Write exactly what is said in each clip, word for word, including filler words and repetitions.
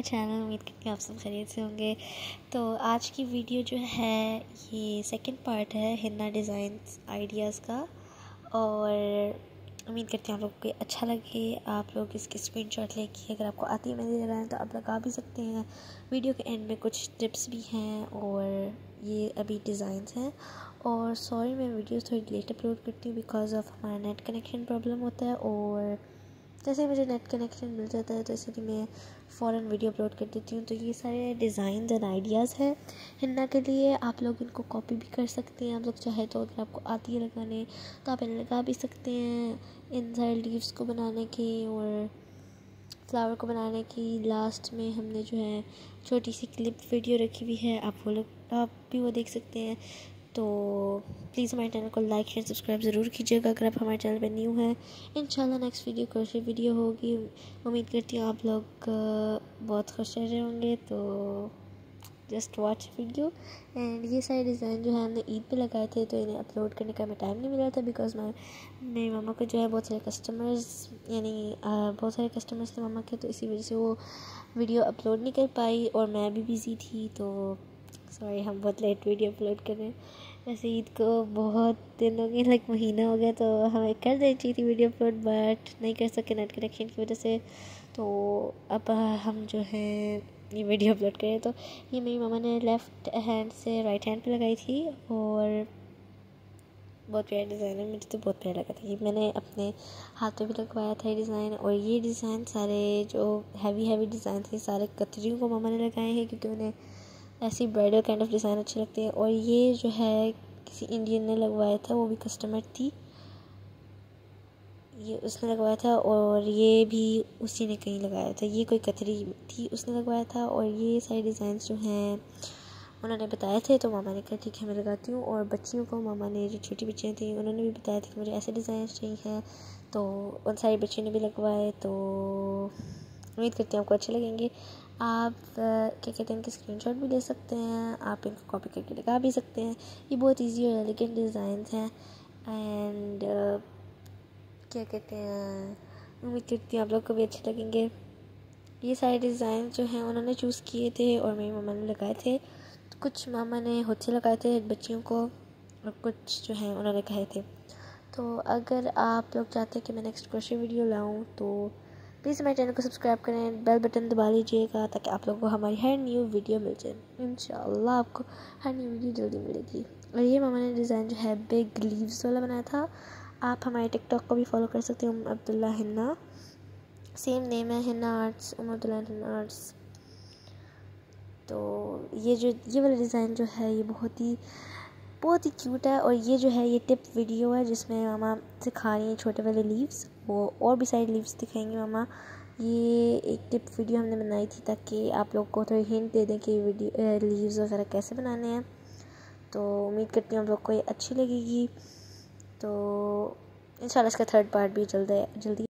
Channel. उम्मीद करती हूँ आप सब खैरियत से होंगे। तो आज की वीडियो जो है ये सेकंड पार्ट है हिन्ना डिज़ाइंस आइडियाज़ का, और उम्मीद करती हूँ आप लोग को अच्छा लगे। आप लोग इसके स्क्रीनशॉट लेके अगर आपको आती है मेहंदी लगाना तो आप लगा भी सकते हैं। वीडियो के एंड में कुछ टिप्स भी हैं और ये अभी डिज़ाइंस हैं। और सॉरी मैं वीडियोस थोड़ी लेट अपलोड करती हूँ बिकॉज़ ऑफ हमारा नेट कनेक्शन प्रॉब्लम होता है, और जैसे मुझे नेट कनेक्शन मिल जाता है तो इसलिए मैं फ़ौरन वीडियो अपलोड कर देती हूँ। तो ये सारे डिज़ाइन एंड आइडियाज़ हैं हिन्ना के लिए। आप लोग इनको कॉपी भी कर सकते हैं, आप लोग चाहे तो। अगर आपको आती है लगाने तो आप इन्हें लगा भी सकते हैं इन सारे लीव्स को बनाने की और फ्लावर को बनाने की। लास्ट में हमने जो है छोटी सी क्लिप वीडियो रखी हुई है, आप वो लोग आप भी वो देख सकते हैं। तो प्लीज़ हमारे चैनल को लाइक शेयर सब्सक्राइब ज़रूर कीजिएगा अगर आप हमारे चैनल पर न्यू हैं। इंशाल्लाह नेक्स्ट वीडियो क्रोशे वीडियो होगी। उम्मीद करती हूँ आप लोग बहुत खुश रह रहे होंगे। तो जस्ट वॉच वीडियो। एंड ये सारे डिज़ाइन जो है हमने ईद पे लगाए थे, तो इन्हें अपलोड करने का हमें टाइम नहीं मिला था बिकॉज़ मैं मेरी मामा को जो है बहुत सारे कस्टमर्स यानी बहुत सारे कस्टमर्स थे मामा के, तो इसी वजह से वो वीडियो अपलोड नहीं कर पाई और मैं भी बिज़ी थी। तो सॉरी हम बहुत लेट वीडियो अपलोड कर रहे हैं। वैसे ईद को बहुत दिन हो गए, लाइक महीना हो गया, तो हमें कर देनी चाहिए थी वीडियो अपलोड, बट नहीं कर सके नेट कनेक्शन की वजह से। तो अब हम जो है ये वीडियो अपलोड करें। तो ये मेरी मामा ने लेफ़्ट हैंड से राइट हैंड पे लगाई थी और बहुत प्यारा डिज़ाइन है, मुझे तो बहुत प्यारा लगा था। ये मैंने अपने हाथ पे भी लगवाया था ये डिज़ाइन। और ये डिज़ाइन सारे जो हैवी हैवी डिज़ाइन थे सारे कतरियों को मामा ने लगाए हैं क्योंकि उन्हें ऐसी ब्राइडल काइंड ऑफ डिज़ाइन अच्छी लगती है। और ये जो है किसी इंडियन ने लगवाया था, वो भी कस्टमर थी, ये उसने लगवाया था। और ये भी उसी ने कहीं लगाया था, ये कोई कतरी थी उसने लगवाया था। और ये सारे डिज़ाइन जो हैं उन्होंने बताए थे, तो मामा ने कहा ठीक है मैं लगाती हूँ। और बच्चियों को मामा ने, जो छोटी बच्चियाँ थी, उन्होंने भी बताया था कि मुझे ऐसे डिज़ाइन चाहिए हैं, तो उन सारी बच्चियों ने भी लगवाए। तो उम्मीद करती हूँ आपको अच्छे लगेंगे। आप क्या कहते हैं इनके स्क्रीनशॉट भी ले सकते हैं, आप इनको कॉपी करके लगा भी सकते हैं। ये बहुत इजी और एलिगेंट डिज़ाइंस हैं। एंड क्या कहते हैं उम्मीद करती हूँ आप लोग को भी अच्छे लगेंगे। ये सारे डिज़ाइन जो हैं उन्होंने चूज़ किए थे और मेरी मामा ने लगाए थे। तो कुछ मामा ने खुद से लगाए थे बच्चियों को और कुछ जो हैं उन्होंने कहे थे। तो अगर आप लोग चाहते हैं कि मैं नेक्स्ट क्रोशे वीडियो लाऊं तो प्लीज़ हमारे चैनल को सब्सक्राइब करें, बेल बटन दबा लीजिएगा ताकि आप लोगों को हमारी हर न्यू वीडियो मिल जाए। इंशाल्लाह आपको हर न्यू वीडियो जल्दी मिलेगी। और ये मामा ने डिज़ाइन जो है बिग लीव्स वाला बनाया था। आप हमारे टिकटॉक को भी फॉलो कर सकते हैं, अब्दुल्ला हिन्ना, सेम नेम है हिन्ना आर्ट्स, अब्दुल्ला हिन्ना आर्ट्स। तो ये जो ये वाला डिज़ाइन जो है ये बहुत ही बहुत ही क्यूट है। और ये जो है ये टिप वीडियो है जिसमें मामा सिखा रही हैं छोटे वाले लीव्स, वो और भी सारे लीव्स दिखाएंगे मामा। ये एक टिप वीडियो हमने बनाई थी ताकि आप लोग को थोड़ी हिंट दे दें कि वीडियो लीव्स वगैरह कैसे बनाने हैं। तो उम्मीद करती हूँ आप लोग को ये अच्छी लगेगी। तो इंशाल्लाह इसका थर्ड पार्ट भी जल्द जल्दी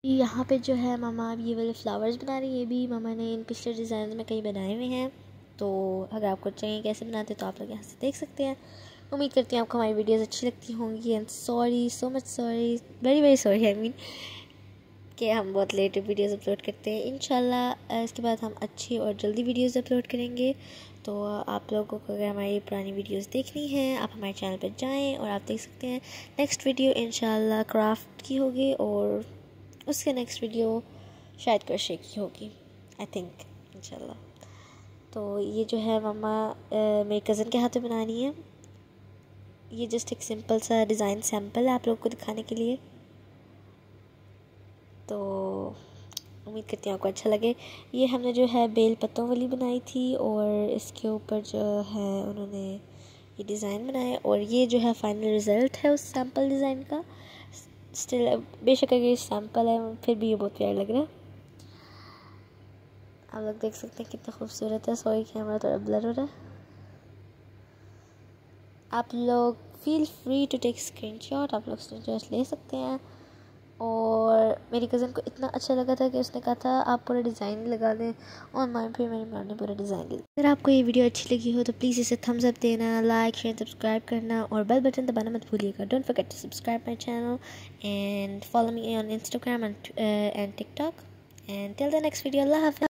यहाँ पे जो है मामा अब ये वाले फ्लावर्स बना रही है। ये भी मामा ने इन पिछले डिज़ाइन में कई बनाए हुए हैं, तो अगर आपको चाहिए कैसे बनाते तो आप लोग यहाँ से देख सकते हैं। उम्मीद करती हूँ आपको हमारी वीडियोस अच्छी लगती होंगी। And sorry, so much sorry, very very sorry I mean कि हम बहुत लेट वीडियोस अपलोड करते हैं। इंशाल्लाह इसके बाद हम अच्छी और जल्दी वीडियोस अपलोड करेंगे। तो आप लोगों को अगर हमारी पुरानी वीडियोस देखनी है आप हमारे चैनल पर जाएं और आप देख सकते हैं। नेक्स्ट वीडियो इंशाल्लाह क्राफ्ट की होगी और उसके नेक्स्ट वीडियो शायद क्रोशे की होगी आई थिंक इंशाल्लाह। तो ये जो है मम्मा मेरे कज़न के हाथों बनानी है। ये जस्ट एक सिंपल सा डिज़ाइन सैम्पल है आप लोगों को दिखाने के लिए। तो उम्मीद करती हूँ आपको अच्छा लगे। ये हमने जो है बेल पत्तों वाली बनाई थी और इसके ऊपर जो है उन्होंने ये डिज़ाइन बनाया और ये जो है फाइनल रिज़ल्ट है उस सैम्पल डिज़ाइन का। स्टिल बेशक अगर ये सैम्पल है फिर भी ये बहुत प्यारा लग रहा है। आप लोग देख सकते हैं कितना खूबसूरत है। सॉरी कैमरा थोड़ा ब्लर हो रहा है। आप लोग feel free to take screenshot, आप लोग स्क्रीनशॉट ले सकते हैं। और मेरी कज़न को इतना अच्छा लगा था कि उसने कहा था आप पूरा डिज़ाइन लगा दें और मैं फिर मेरी मैम ने पूरा डिज़ाइन लिया। अगर आपको ये वीडियो अच्छी लगी हो तो प्लीज़ इसे थम्स अप देना, लाइक शेयर सब्सक्राइब करना और बेल बटन दबाना मत भूलिएगा। Don't forget to subscribe my channel and follow me on Instagram and TikTok. And till the next video, अल्लाह हाफ़िज़।